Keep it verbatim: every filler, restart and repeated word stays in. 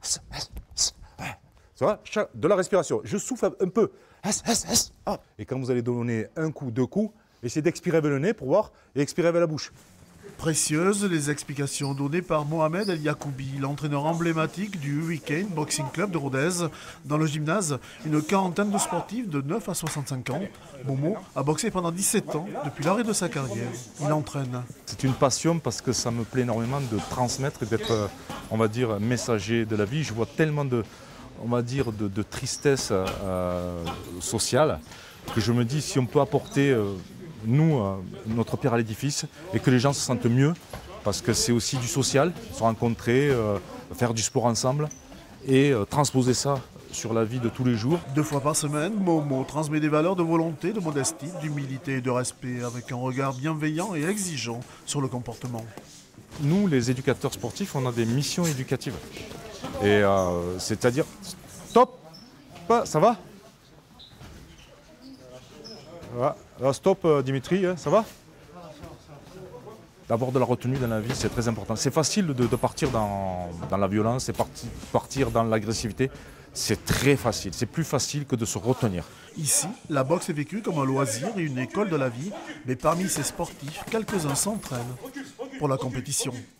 Ça va, de la respiration. Je souffle un peu. Et quand vous allez donner un coup, deux coups, essayez d'expirer avec le nez pour voir et expirer avec la bouche. Précieuses les explications données par Mohamed El Yacoubi, l'entraîneur emblématique du Hurricane Boxing Club de Rodez. Dans le gymnase, une quarantaine de sportifs de neuf à soixante-cinq ans. Momo a boxé pendant dix-sept ans depuis l'arrêt de sa carrière. Il entraîne. C'est une passion parce que ça me plaît énormément de transmettre et d'être, on va dire, messager de la vie. Je vois tellement de, on va dire, de, de tristesse euh, sociale que je me dis si on peut apporter... Euh, nous, euh, notre pierre à l'édifice, et que les gens se sentent mieux, parce que c'est aussi du social, se rencontrer, euh, faire du sport ensemble, et euh, transposer ça sur la vie de tous les jours. Deux fois par semaine, Momo transmet des valeurs de volonté, de modestie, d'humilité et de respect, avec un regard bienveillant et exigeant sur le comportement. Nous, les éducateurs sportifs, on a des missions éducatives. Et euh, c'est-à-dire, stop, ça va ? Voilà. Alors stop euh, Dimitri, hein, ça va? D'avoir de la retenue dans la vie, c'est très important. C'est facile de, de partir dans, dans la violence, c'est parti, partir dans l'agressivité. C'est très facile, c'est plus facile que de se retenir. Ici, la boxe est vécue comme un loisir et une école de la vie, mais parmi ces sportifs, quelques-uns s'entraînent pour la compétition.